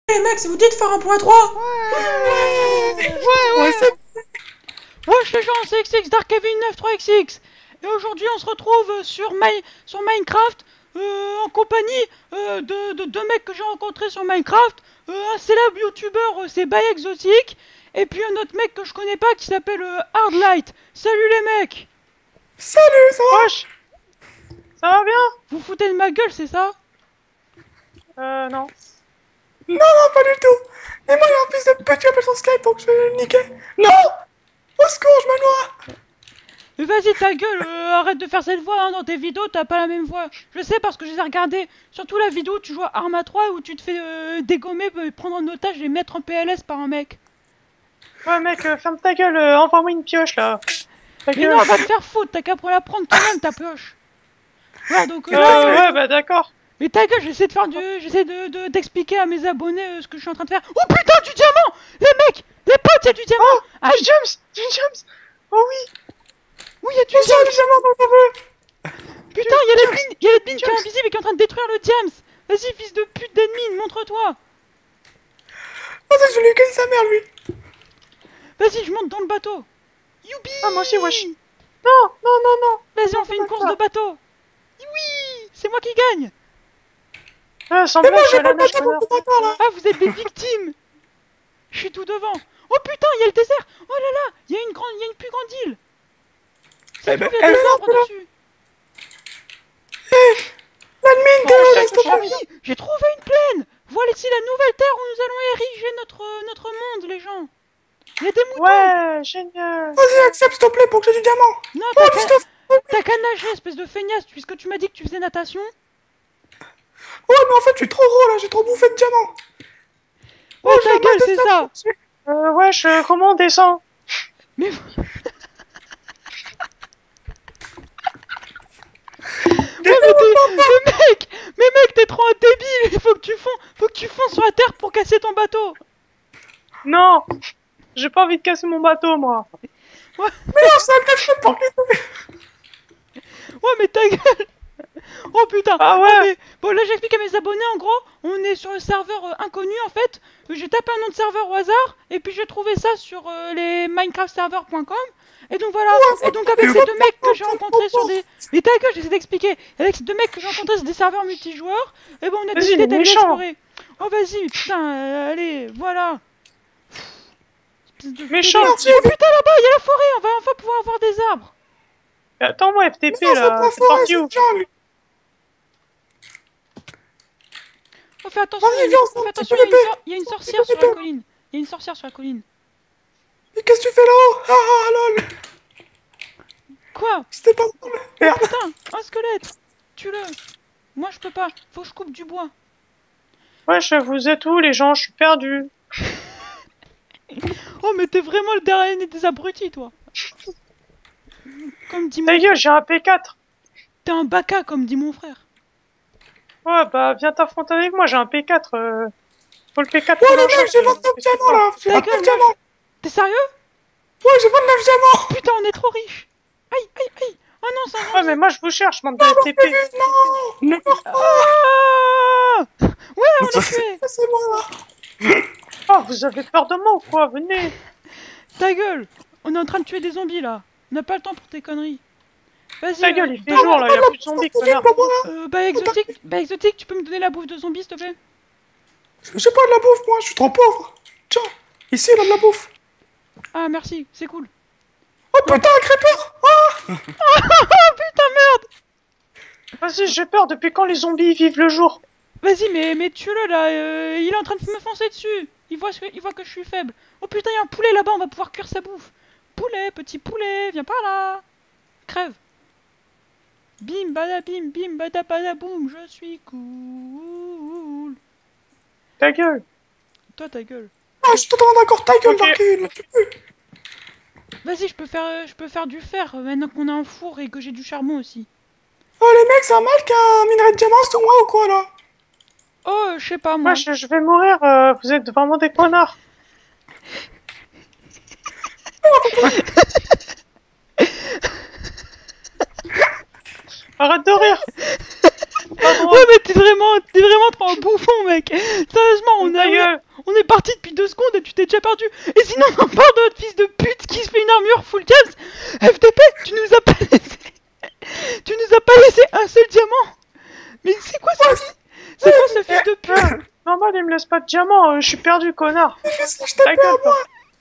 Les mecs, ça vous dit de faire un point 3? Ouais. Wesh les gens, c'est XX Dark Kevin 93XX. Et aujourd'hui on se retrouve sur Minecraft en compagnie de deux mecs que j'ai rencontrés sur Minecraft. Un célèbre youtubeur, c'est By Exotic. Et puis un autre mec que je connais pas qui s'appelle Hardlight. Salut les mecs. Salut, ça va? Wesh, ça va bien? Vous foutez de ma gueule, c'est ça? Non. Non, pas du tout. Et moi, il y a un fils de pute qui appelle son Skype, donc je vais le niquer. Non! Au secours, je me noie! Mais vas-y ta gueule, arrête de faire cette voix hein, dans tes vidéos, t'as pas la même voix. Je sais parce que je les ai regardées. Surtout la vidéo où tu joues à Arma 3 où tu te fais dégommer, prendre en otage et mettre en PLS par un mec. Ouais mec, ferme ta gueule, envoie-moi une pioche là. Ta Mais gueule. non, va te faire foutre, t'as qu'à la prendre toi-même ta pioche. Ouais, donc Ouais, bah d'accord. mais ta gueule, j'essaie de faire d'expliquer à mes abonnés ce que je suis en train de faire. Oh putain, du diamant! Les mecs! Les potes, y'a du diamant! Oh, du jumps! Du jumps! Oh oui! Oui, y'a du J'ai diamant! un diamant dans le feu! Putain, y'a l'admin qui est invisible et qui est en train de détruire le diams! Vas-y, fils de pute d'admin, montre-toi! Vas-y, je lui ai gagné sa mère, lui! Vas-y, je monte dans le bateau! Youpi! Ah, moi aussi, wesh! Non, non, non, non! Vas-y, on fait une course de bateau! Oui! C'est moi qui gagne! Sans Mais blague, moi, je suis j'ai à la pas nage, de connard. bateau pour là! Ah, vous êtes des victimes! Je suis tout devant! Oh putain, y'a le désert! Oh là là! Y'a une plus grande île! Eh ben, Il y a des arbres dessus! L'admin, Oh, reste Oh pas! oui! J'ai trouvé une plaine! Voilà ici la nouvelle terre où nous allons ériger notre monde, les gens! Il y a des moutons! Ouais, génial! Vas-y, accepte, s'il te plaît, pour que j'ai du diamant! Non, Oh, t'as qu'à nager, espèce de feignasse, puisque tu m'as dit que tu faisais natation! Ouais, mais en fait, je suis trop gros, là, j'ai trop bouffé de diamants! Ouais, j'ai ta un gueule, masse de c'est diamants ça! dessus. Wesh, comment on descend? Mais... Mais mec, t'es trop un débile! Il faut que tu fonces sur la terre pour casser ton bateau! Non! J'ai pas envie de casser mon bateau, moi! Mais non, ça le fait pour que... Ouais, mais ta gueule! Oh putain! Ah ouais. Mais... Bon, là j'explique à mes abonnés, en gros, on est sur le serveur inconnu en fait. J'ai tapé un nom de serveur au hasard, et puis j'ai trouvé ça sur les minecraftserver.com. Et donc voilà, et donc avec ces deux mecs que j'ai rencontrés sur des... Mais ta gueule, j'essaie d'expliquer! Avec ces deux mecs que j'ai rencontrés sur des serveurs multijoueurs, et bon on a Vas-y, décidé il est d'aller méchant. explorer. Oh vas-y, putain, allez, voilà! Espèce de Méchant. pédé. Oh putain là-bas, il y a la forêt, on va enfin pouvoir avoir des arbres! Attends-moi, FTP, Non, c'est là, pas c'est fort, parti c'est où? jungle! Oh fais attention, Vas-y, il viens, fais on attention, s'en fout, il y a une sorcière sur la colline. Il y a une sorcière sur la colline. Mais qu'est-ce que tu fais là-haut? Ah, lol! Quoi? C'était pas drôle! Merde! Putain, un squelette! Tue-le! Moi je peux pas, faut que je coupe du bois. Wesh, vous êtes où, les gens? Je suis perdu. Oh mais t'es vraiment le dernier des abrutis toi! Comme dit Ta mon... gueule, j'ai un P4. T'es un baka comme dit mon frère. Ouais, bah, viens t'affronter avec moi, j'ai un P4. Faut le P4 Ouais, pour les l'enchant, mecs, j'ai 29 diamants là! J'ai Ta 29 gueule, diamants! T'es sérieux? Ouais, j'ai 29 diamants! Putain, on est trop riches! Aïe, aïe, aïe! Oh non, ça Ouais, mais moi, je vous cherche, bande de FTP. Non! Ah ouais, on l'a tué! C'est moi là! Oh, vous avez peur de moi ou quoi? Venez. Ta gueule! On est en train de tuer des zombies là! On n'a pas le temps pour tes conneries. Vas-y. Ta gueule, il fait jour, là, y'a plus de zombies, connard. Bah exotique, tu peux me donner la bouffe de zombies s'il te plaît? J'ai pas de la bouffe, moi, je suis trop pauvre! Tiens, ici, il a de la bouffe! Ah merci, c'est cool. Oh putain, un creeper! Ah! Oh putain merde! Vas-y, j'ai peur, depuis quand les zombies vivent le jour? Vas-y mais tue-le là, il est en train de me foncer dessus. Il voit que je suis faible. Oh putain, il y a un poulet là-bas, on va pouvoir cuire sa bouffe. Poulet, petit poulet, viens par là. Crève. Bim bada bada boum, je suis cool. Ta gueule. Toi ta gueule. Ah, je suis totalement d'accord, ta gueule, Ok. Darky! Vas-y, je peux faire du fer maintenant qu'on a un four et que j'ai du charbon aussi. Oh, les mecs, c'est un mal qu'un minerai de diamant sur moi ou quoi là? Oh, je sais pas moi. Moi, je vais mourir, vous êtes vraiment des connards. Arrête de rire. Pas drôle. Ouais mais t'es vraiment trop un bouffon mec. Sérieusement, Ta gueule. t'es déjà perdu. Et sinon, on parle de notre fils de pute qui se fait une armure full jams. FTP, tu nous as pas laissé... Tu nous as pas laissé un seul diamant. Mais c'est quoi ce... C'est quoi ce fils de pute? Normal, il me laisse pas de diamant, je suis perdu, connard. Je t'ai Ta gueule, moi.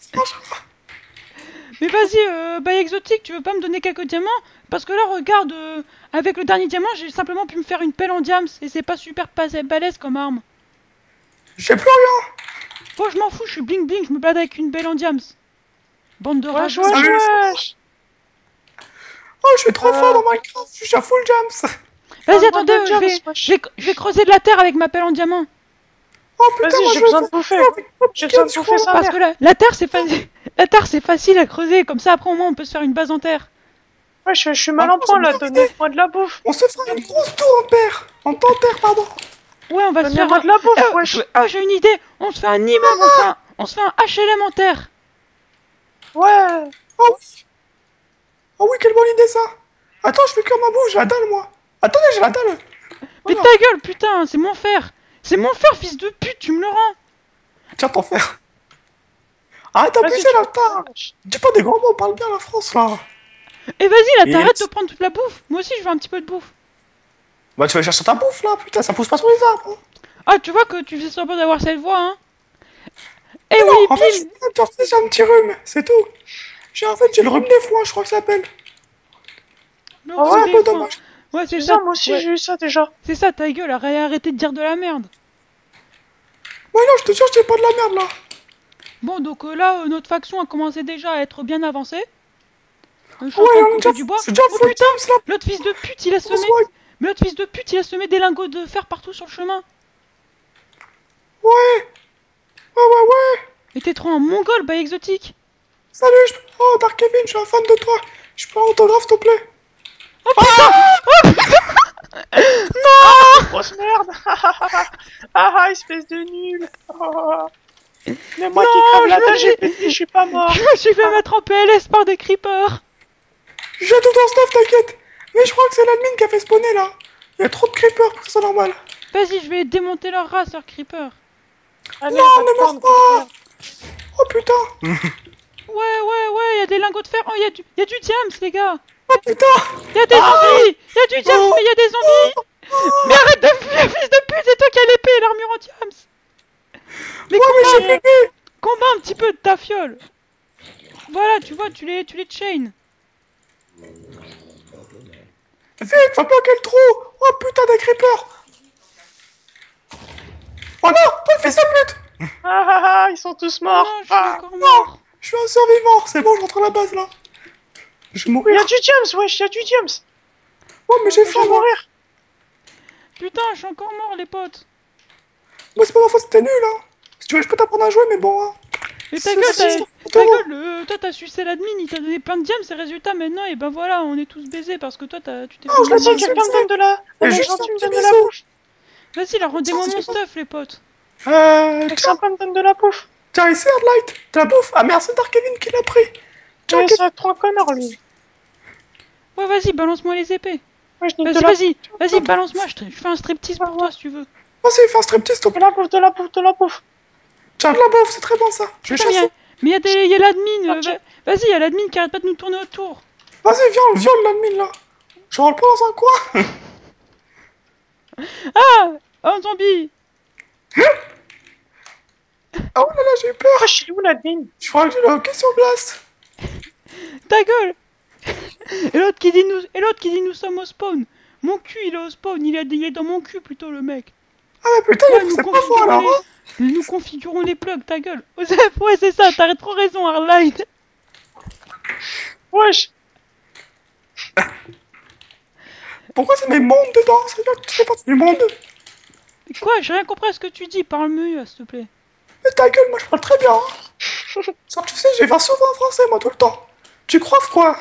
Mais vas-y, Bail Exotique, tu veux pas me donner quelques diamants? Parce que là, regarde, avec le dernier diamant, j'ai simplement pu me faire une pelle en diams. Et c'est pas super balèze comme arme. J'ai plus rien. Moi, je m'en fous, je suis bling bling, je me balade avec une belle en diams. Bande de Wesh, rageux. wesh, Salut. wesh. Oh, je suis trop fort dans Minecraft. Je suis à full jams. Vas-y, Ah, attendez, bande de diams, wesh. je vais creuser de la terre avec ma pelle en diamant. Oh putain, Vas-y, moi, j'ai je besoin vais de bouffer. faire avec ma J'ai besoin de piquette, bouffer je sa Parce mère. que la terre, c'est facile. La terre, c'est facile à creuser. Comme ça, après, au moins, on peut se faire une base en terre. Ouais, je suis mal en Ah, point là, j'ai bien donnez-moi de la bouffe. On se fera une grosse tour en terre. En terre, pardon. Ouais, on va se faire... Donnez-moi de la bouffe, wesh. J'ai une idée. On se fait un immeuble, on se fait un HLM en terre. Ouais. Oh oui. Oh oui, quelle bonne idée ça. Attends, je fais que ma bouche, j'ai la dalle moi. Attendez, j'ai la dalle. Mais Voilà. ta gueule, putain, c'est mon fer. C'est mon fer, fils de pute, tu me le rends. Tiens ton fer. Arrête Vas-y, d'abuser tu là, me putain. lâches. Dis pas des grands mots, on parle bien la France là. Et vas-y, là, Et t'arrêtes yes. de prendre toute la bouffe. Moi aussi, je veux un petit peu de bouffe. Bah tu vas chercher ta bouffe là, putain, ça pousse pas sur les arbres. Hein. Ah, tu vois que tu fais semblant d'avoir cette voix, hein. Eh Non, oui, en fait, Bill. j'ai un petit rhume, c'est tout. J'ai le rhume des foins, je crois que ça s'appelle. Le Ah rhume ouais, C'est un des peu foins. dommage. Ouais, c'est Putain, ça. moi aussi Ouais. j'ai eu ça déjà. C'est ça, ta gueule, arrêtez de dire de la merde. Ouais, non, je te jure, j'ai pas de la merde là. Bon, donc là, notre faction a commencé déjà à être bien avancée. Je suis en Ouais, train de on est couper déjà, du bois. c'est déjà Oh full putain, jams là. l'autre fils de pute, il a semé. Bonsoir. Mais l'autre fils de pute, il a semé des lingots de fer partout sur le chemin. Ouais. Ouais. Mais t'es trop un mongol, Bail Exotique. Salut, oh Dark Kevin, je suis un fan de toi. Je peux un autographe, s'il te plaît? Grosse merde. Ah, espèce de nul. Oh. Mais moi qui Non, crève la je dalle, me j'ai dis- pété, je suis pas mort. Je me suis fait mettre en PLS par des creepers. J'ai tout ton stuff, t'inquiète. Mais je crois que c'est l'admin qui a fait spawner là. Il y a trop de creepers pour que ce soit normal. Vas-y, je vais démonter leur race, leurs creepers. Allez, Non, va ne te meurs prendre. pas. Oh putain. Ouais, y a des lingots de fer. Oh, y a du diams, les gars. Oh putain. Y a des zombies. Y a du diams, Oh. mais y a des zombies. Mais arrête de fuir, fils de pute, c'est toi qui as l'épée et l'armure en diams. Mais Ouais, mais j'ai combat, plus. combat un petit peu de ta fiole. Voilà, tu vois, tu les chain. Vite, faut bloquer le trou. Oh putain, des creepers. Oh non, oh le fils de pute. Ah, ils sont tous morts. Non, je suis Ah. encore mort. Je suis un survivant. C'est bon, je rentre à la base là. Je vais Il y mourir. a du James, wesh, il y a du James. Oh, mais j'ai Je faim vais moi. mourir. Putain, je suis encore mort, les potes. Moi, c'est pas ma faute, c'était nul hein. Si tu veux, je peux t'apprendre à jouer, mais bon. Hein. Mais ta C'est- gueule, c'est- ta gueule, toi t'as sucé l'admin, il t'a donné plein de diams, et résultat maintenant, et ben voilà, on est tous baisés parce que toi tu t'es Oh, fait je l'ai Vas-y, pas mal. quelqu'un me donne de la... Mais Les juste gens, un tu me petit donnes de la bisou. bouffe. Vas-y, là, rendez-moi Ça, mon c'est stuff, les potes. Tiens, Quelqu'un me donne de la bouffe. tiens, ici, Hardlight. T'as la bouffe. Ah merde, c'est Dark Kevin qui l'a pris. Tiens, Ouais, ça prend un connard, lui. Ouais, vas-y, balance-moi les épées. Ouais, je nique de Vas-y, la vas-y, balance-moi, je fais un striptease pour toi si tu veux. vas-y, fais un striptease, s'il te De plaît. la bouffe, de la bouffe, de la bouffe. Tiens, de la bouffe, c'est très bon ça. Je vais Putain, chasser. mais y a l'admin, Ah, tiens. vas-y, y a l'admin qui arrête pas de nous tourner autour. Vas-y, viens, on viole l'admin là. Je rentre pas dans un coin. Ah, un zombie. Ah oh là là, j'ai eu peur. Wesh, il est où l'admin? Je crois que j'ai le hockey sur glace. Ta gueule. Et l'autre qui dit nous sommes au spawn. Mon cul, il est au spawn, il est dans mon cul plutôt, le mec. Ah mais putain, Ouais, c'est pas fort alors. Hein. nous configurons les plugs, ta gueule. Ouais, c'est ça, t'as trop raison, Hardline. Wesh. Pourquoi c'est mes mondes dedans? C'est là que tu fais partie du monde. Mais quoi, j'ai rien compris à ce que tu dis, parle mieux, s'il te plaît. Mais ta gueule, moi je parle très bien. Hein. Ça, tu sais, j'ai 20 souvent en français moi tout le temps. Tu crois quoi?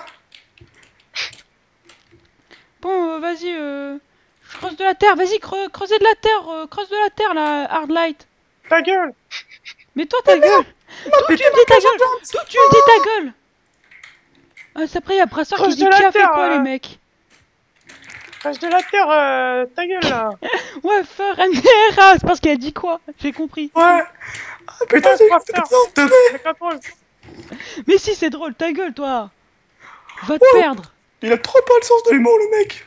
Bon, vas-y, je creuse de la terre, vas-y, creusez de la terre, creuse de la terre, là, Hardlight. Ta gueule. Mais toi, ta gueule. D'où tu me dis ta gueule? D'où tu me dis ta gueule? Ah, c'est après, il y a Brassard qui Creuse dit de la qui a fait terre, quoi, les mecs? Reste de la terre, ta gueule, là. Ouais, Feur MDRA, c'est parce qu'elle a dit quoi? J'ai compris. Ouais. Ah putain, j'ai pas fait faire. de teubé. C'est pas drôle. Mais si, c'est drôle, ta gueule, toi. Va te Oh. perdre. Il a trop pas le sens de l'humour, le mec.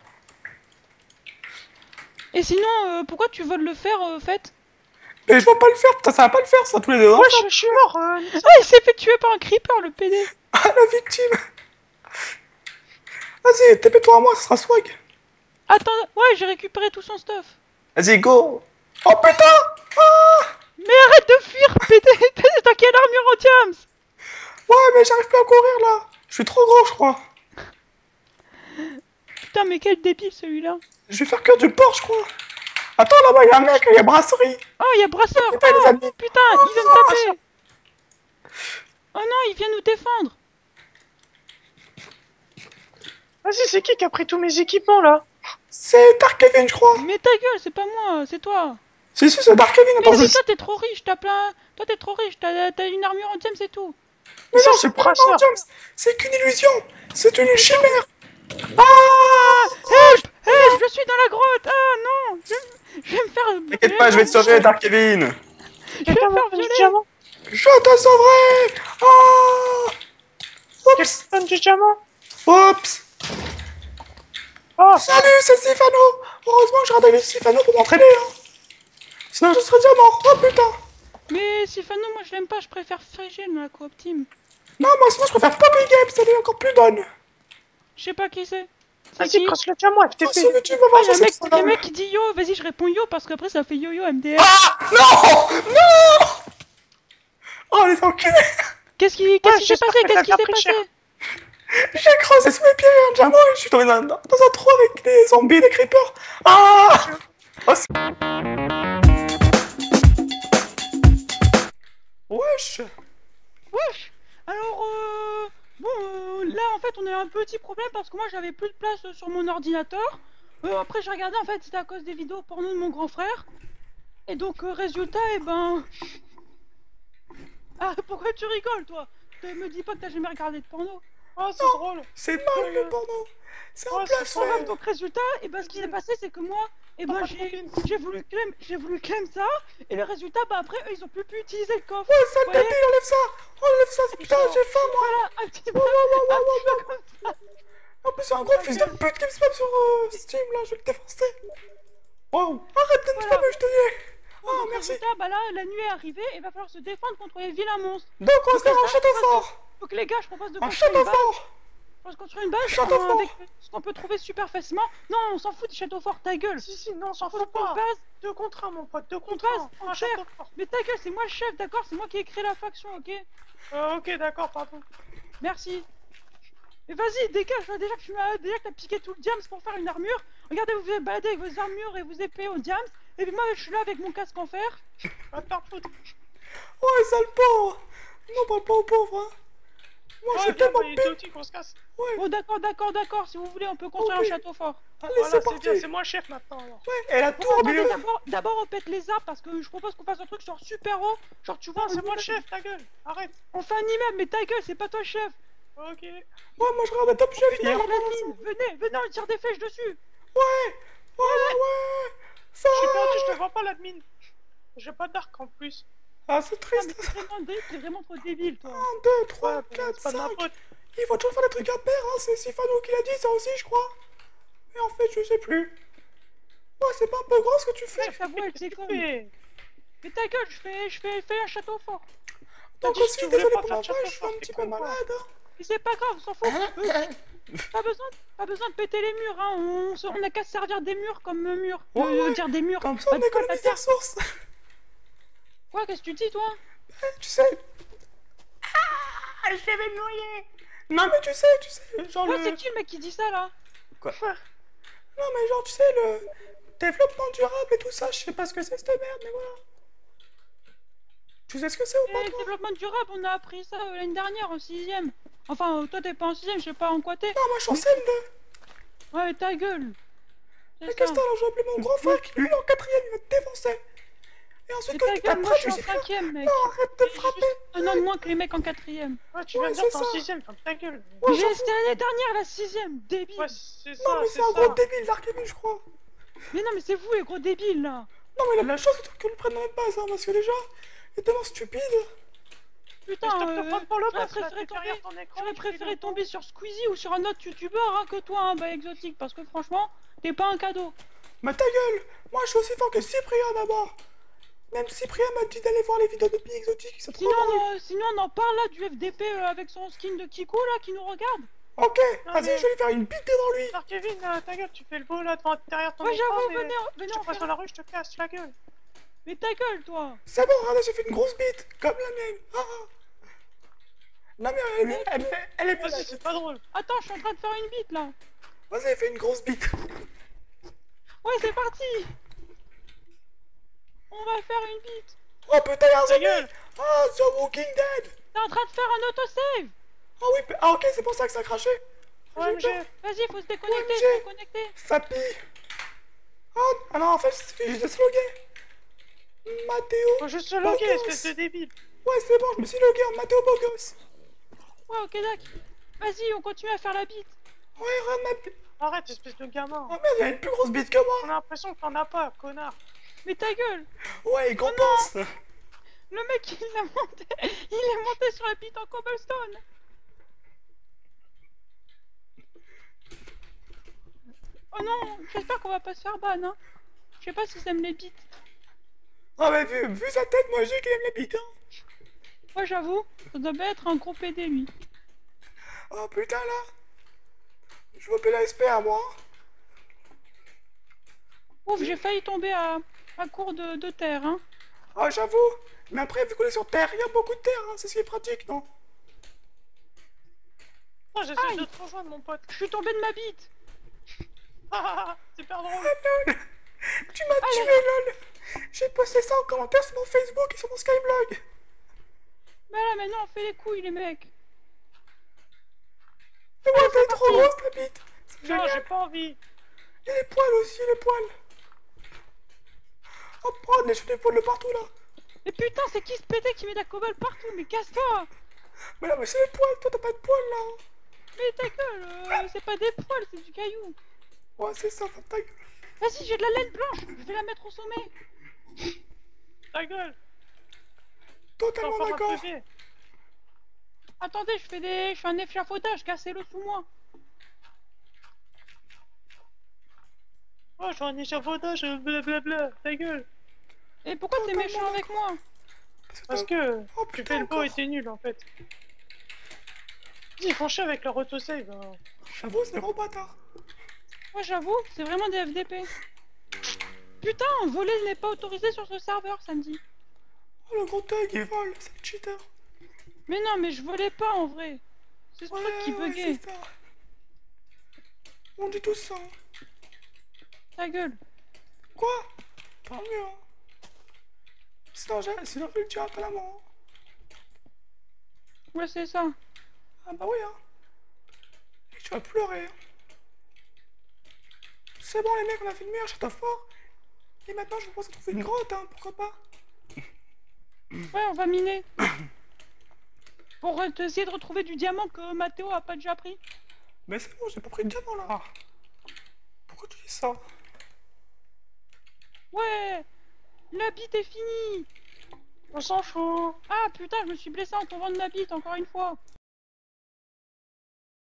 Et sinon, pourquoi tu veux le faire, au fait? Mais je vais pas le faire, putain, ça va pas le faire, ça, tous les deux. Hein. Ouais, je suis mort. Ah, il s'est fait tuer par un creeper, le PD. Ah, la victime. Vas-y, TP-toi à moi, ça sera swag. Attends, ouais, j'ai récupéré tout son stuff. Vas-y, go. Oh putain. Ah. Mais arrête de fuir, PD. T'as quelle armure en diams? Ouais, mais j'arrive plus à courir, là. Je suis trop gros, je crois. Putain, mais quel débile, celui-là. Je vais faire que du porc, je crois. Attends, là-bas, il y a un mec, il y a brasserie. Oh, il y a Brasseur. Putain, les Oh, amis. putain, il vient me taper. Oh non, il vient nous défendre. Vas-y, c'est qui a pris tous mes équipements là? C'est Dark Kevin, je crois. Mais ta gueule, c'est pas moi, c'est toi. Si, c'est Dark Kevin, attends, Mais si je... toi t'es trop riche, t'as plein... Toi t'es trop riche, t'as une armure en diams et tout. Mais non, c'est c'est pas Brasseur. un James. C'est qu'une illusion. C'est une chimère. Help, help, je suis dans la grotte. Ah non, je vais me faire... T'inquiète pas, je vais te sauver, Dark Kevin. Je vais me faire violer. diamant. Je te sauverai. Ah. Oups. Donne du diamant. Oups. Oh, Salut, c'est Sifano. Heureusement que j'ai regardé Sifano pour m'entraîner. Hein. Sinon, je serais déjà mort. Oh putain. Mais Sifano, moi je l'aime pas, je préfère Frigel dans la coop team. Non, moi, sinon, je préfère Poppy Games. Elle est encore plus bonne. Je sais pas qui c'est. C'est vas-y, qui? crasse le diamant, Oh, FTP. si tu vas Ah, voir, y'a je un sais mec, que y a un mec qui dit yo, vas-y je réponds yo parce qu'après ça fait yo-yo MDR. Ah. Non. Non. Oh, les enculés. Qu'est-ce qui s'est j'espère passé? que Qu'est-ce t'as qui s'est pris passé? cher. J'ai creusé sous mes pieds un diamant et je suis tombé dans un trou avec des zombies, des creepers. Ah. Oh, wesh. Wesh. Alors bon là en fait on a un petit problème parce que moi j'avais plus de place sur mon ordinateur. Après j'ai regardé en fait c'était à cause des vidéos porno de mon grand frère. Et donc résultat et ben... Ah pourquoi tu rigoles toi? Me dis pas que t'as jamais regardé de porno. Oh, c'est drôle. C'est mal le porno. C'est un Oh, c'est blasphème. Bref, donc résultat, et ben ce qui s'est passé c'est que moi, et ben j'ai voulu claim ça, et le résultat, bah après eux ils ont plus pu utiliser le coffre. Ouais, sale Vous voyez? débile, enlève ça. Enlève ça, putain, j'ai faim, moi. Voilà, un petit peu, un petit peu comme ça. En plus, c'est un gros fils de pute qui me spam sur Steam, là, je vais le défoncer. Wow, arrête de me Voilà. spammer, je te dis. Oh, Donc, merci. résultat, bah là, la nuit est arrivée, et il va falloir se défendre contre les vilains monstres. Donc, on se fait un château fort. Donc les gars, je propose de Un construire château une base. fort. On se construire une base Château fort. avec ce qu'on peut trouver super facilement. Non, on s'en fout du château fort, ta gueule. Si, non, on s'en Faut fout une pas. base. 2 contre 1, mon pote, 2 contre base 1. en Un terre. château fort. Mais ta gueule, c'est moi le chef, d'accord? C'est moi qui ai créé la faction, ok? Ok, d'accord, pardon. Merci. Mais vas-y, dégage, là, déjà que t'as piqué tout le diams pour faire une armure. Regardez, vous vous baladez avec vos armures et vos épées au diams. Et puis moi, je suis là avec mon casque en fer. Va te faire foutre. Ouais, sale pauvre. Non, parle pas aux pauvres, hein. Moi, Ouais, j'ai viens, tellement bah, il était peur. outil qu'on se casse. Ouais, Bon, d'accord. Si vous voulez, on peut construire Ok. un château fort. allez, Voilà, c'est c'est bien, parti. c'est moi le chef maintenant alors. Ouais, et la Bon, tour au attendez, milieu. d'abord, on pète les arbres parce que je propose qu'on fasse un truc genre super haut. Genre, tu vois, Non, c'est moi le chef, ta gueule. Arrête. on fait un immeuble, mais ta gueule, c'est pas toi le chef. Ok. Ouais, moi, je regarde Top Chef Putain, hier. il y a l'admin. Venez, on tire des flèches dessus. Ouais. Ça. Je suis perdu, je te vois pas l'admin. J'ai pas d'arc en plus. Ah, c'est Ah, mais triste. t'es vraiment trop débile, toi. 1, 2, 3, Ouais, 4, c'est pas de ma 5. faute. Il faut toujours faire des trucs à pair, hein. C'est Sifano qui l'a dit, ça aussi, je crois. Mais en fait, je sais plus. Ouais, c'est pas un peu grand ce que tu fais. Ta voix, elle déconne. Mais Mais ta gueule, je fais un château fort. Donc dit que aussi, tu voulais désolé pas pour faire ma de voix, château je suis fort, un t'es petit peu con, quoi. malade. Mais c'est pas grave, on s'en fout. Pas besoin de péter les murs, hein. On a qu'à se servir des murs comme murs. Ouais. Dire des murs. Comme ça, Pas on de économise des ressources. Quoi, qu'est-ce que tu dis, toi? Tu sais. Ah, je vais me noyer. Non, mais tu sais, genre Ouais, le... c'est qui le mec qui dit ça, là? Quoi? Non, mais genre, tu sais, le développement durable et tout ça, je sais pas ce que c'est cette merde, mais voilà. Tu sais ce que c'est ou pas, Le toi? développement durable, on a appris ça l'année dernière en 6ème. Enfin, toi t'es pas en 6ème, je sais pas en quoi t'es. Non, moi, je suis en CM2. Ouais, mais ta gueule. Mais C'est qu'est-ce que ça. t'as, alors, j'ai appelé mon grand frère qui, lui, en 4ème, il va te défoncer. Et ensuite, Mais quand ta il gueule, moi t'apprend, je suis en tu sais, 5ème, mec. non, arrête de me J'ai frapper. juste un an de moins que les mecs en 4ème. Ouais, tu viens Ouais, de dire c'est que t'es en ça. 6ème, ferme ta gueule. Ouais, Mais j'en c'était l'année dernière, la 6ème, débile. Ouais, c'est Non, ça, mais c'est c'est un gros ça. débile, Darkeville, je crois. Mais non, mais c'est vous, les gros débiles, là. Non, mais il a de la chance que tu le prennes dans notre base, hein, parce que déjà, Il est tellement stupide. Putain, Je te prends pour le j'aurais boss, là, préféré tu fais rien tomber, ton écran. j'aurais tu fais préféré le tomber sur Squeezie ou sur un autre youtubeur hein, que toi, hein, bah exotique, parce que franchement, t'es pas un cadeau. Mais ta gueule! Moi, je suis aussi fort que Cyprien d'abord. Même Cyprien m'a dit d'aller voir les vidéos de Billy Exotique, c'est trop drôle. Sinon, on en parle là du FDP avec son skin de Kiko là qui nous regarde. Ok, Non, vas-y, mais- je vais lui faire une bite devant lui. Alors Kevin, ta gueule, tu fais le beau là derrière ton Ouais, écran, j'avoue, mais venez, je on te passe fait... dans la rue, je te casse la gueule. Mais ta gueule, toi. C'est bon, regardez, j'ai fait une grosse bite, comme la mienne. Ah, ah. Non mais elle est bien la Vas-y, c'est bite. pas drôle. Attends, je suis en train de faire une bite là. Vas-y, fais une grosse bite. Ouais, c'est parti. On va faire une bite. Oh putain, y'a un Ta zombie. gueule. Ah, The Walking Dead. T'es en train de faire un autosave. Ah oui, ah ok, c'est pour ça que ça a craché. OMG. Vas-y, faut se déconnecter, OMG. faut se déconnecter. Fapi. Oh, ah non, en fait, c'est juste se loguer. Mathéo. Faut juste se loguer, Bogos. espèce de débile. Ouais, c'est bon, je me suis logué en Mathéo Bogos. Ouais, ok, d'accord. Vas-y, on continue à faire la bite. Ouais, regarde ma bite. Arrête, espèce de gamin. Oh merde, il a une plus grosse bite que On moi. a l'impression que t'en as pas, connard. Mais ta gueule. Ouais, il compense. Le mec, il est monté sur la bite en cobblestone. Oh non, j'espère qu'on va pas se faire ban, hein. Je sais pas si ça me les bites. Ah mais vu sa tête, moi j'ai qu'il aime les bites, hein. Moi, j'avoue, ça doit bien être un gros PD, lui. Oh putain là. Je veux la SP à moi. Ouf, j'ai failli tomber à court de terre, hein. Ah j'avoue. Mais après, vu qu'on est sur Terre, il y a beaucoup de terre, hein. C'est ce qui est pratique, non? Oh, j'essaie de te rejoindre, mon pote. Je suis tombé de ma bite. Super drôle. Ah, lol. Tu m'as tué, lol. J'ai posté ça en commentaire sur mon Facebook et sur mon Skyblog. Bah là, maintenant, on fait les couilles, les mecs. Mais ouais, t'es trop grosse ta bite. C'est Non, j'ai génial. pas envie. Et les poils aussi, les poils. Oh, prends des poils de partout là. Mais putain, c'est qui ce PD qui met de la cobble partout? Mais casse-toi. Mais là, mais c'est les poils, toi t'as pas de poils là. Mais ta gueule, c'est pas des poils, c'est du caillou. Ouais, c'est ça, ferme ta gueule. Vas-y, j'ai de la laine blanche. Je vais la mettre au sommet. Ta gueule. Totalement T'es en d'accord. train de bébé. Attendez, je fais un échafaudage, cassez-le sous moi. Oh, j'ai un échafaudage, blablabla. Ta gueule. Et pourquoi t'es méchant avec moi? Parce que Oh, tu putain, fais le beau encore. et t'es nul, en fait. Ils font chier avec leur autosave. Hein. J'avoue, c'est des gros bâtards. Moi, j'avoue, c'est vraiment des FDP. Putain, voler n'est pas autorisé sur ce serveur samedi. Oh, le gros thug, il vole, c'est le cheater. Mais non, mais je volais pas en vrai. C'est ce truc qui buguait. c'est ça. On dit tout ça. Ta gueule. Quoi? Tant mieux, hein. Sinon, je vais le tirer à la main. Ouais, c'est ça. Ah bah oui, hein. Et tu vas pleurer. Hein. C'est bon, les mecs, on a fait une meilleure château fort. Et maintenant, je vous propose de trouver une grotte, hein, pourquoi pas? Ouais, on va miner. Pour essayer de retrouver du diamant que Mathéo a pas déjà pris. Mais c'est bon, j'ai pas pris de diamant là. Pourquoi tu dis ça? Ouais, la bite est finie. On s'en fout. Ah putain, je me suis blessé en tombant de ma bite encore une fois.